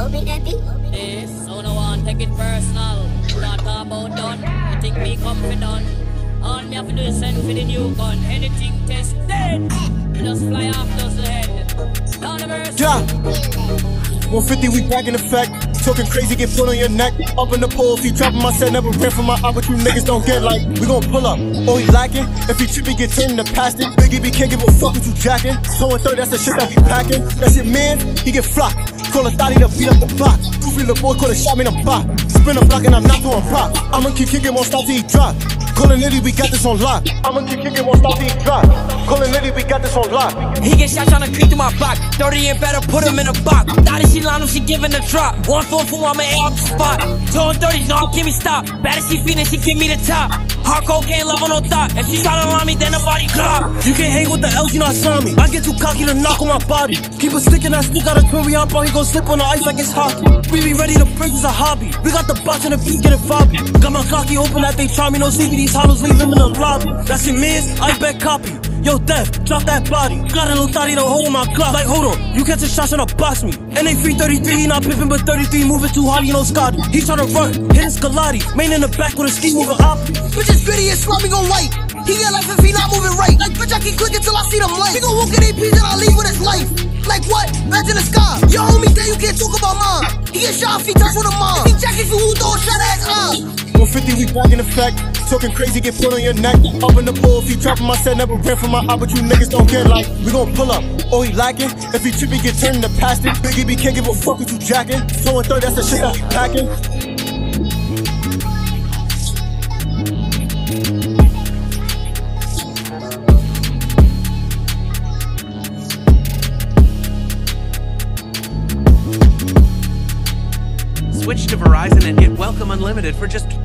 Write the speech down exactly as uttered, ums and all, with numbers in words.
Yes, so no one take it personal. Not talk about done. You think me confident? All me have to do is send for the new gun. Anything tested, you just fly off those head. Down the verse. Yeah. one fifty, we back in effect. Talking crazy, get put on your neck. Up in the pole, if he dropping my set, never ran from my eye, but you niggas don't get like. We gon' pull up, oh he lacking. If he trippy, get turned into past it. Biggie B can't give a fuck what you jacking. So and third, that's the shit that we packing. That's it, man, he get flocked. Call a thotty to beat up the block. Goofy little boy, call a shot me in the block. Spin a block and I'm not doing rock. I'ma keep kicking, won't stop till he drop. Callin' Nitty, we got this on lock. I'ma keep kicking, won't stop till he drop. Callin' Nitty, we got this on lock. He get shot tryna creep through my block. thirty and better, put him in a box. Thought she line him, she giving a drop. One four four, I'ma air up the spot. Two and thirties, no, give me stop. Bad as she feelin', she give me the top. Hardcore can't love on no thought. If she tryna line me, then nobody drop. You can't hang with the L's, you not sign me. I get too cocky to knock on my body. Keep a stick and I stick out a twin, we on bro, he gon' slip on the ice like it's hockey. We be ready to break, it's a hobby. We got the box and the beat, get it foggy. Got my cocky open that they try me, no C B Ds, hollows, leave them in the lobby. That's it, man, I bet copy. Yo, Def, drop that body. Got a little thotty to hold my clock. Like, hold on, you catch a shot tryna box me. And they free thirty-three, he not pippin', but thirty-three moving too hard, you know Scotty. He tryna run, hitting Scolati. Main in the back with a ski moving up. Bitch is gritty and slumming on light. He get life if he not moving right. Like, bitch, I keep clicking till I see them lights. He gon' walk in A Ps and I leave with his life. Like what? Bats in the sky. Your homie say you can't talk about mom. He get shot if he touch with a mom. He jacket for who throw a shot at his eye. one fifty, we back in effect. Talking crazy, get put on your neck. Up in the pole, if he dropping my set, never ran from my eye, but you niggas don't get like. We gon' pull up, oh he lacking. If he trippy, get turned into past it. Biggie B can't give a fuck what you jacking. So and third, that's the shit that we packing. Switch to Verizon and get Welcome Unlimited for just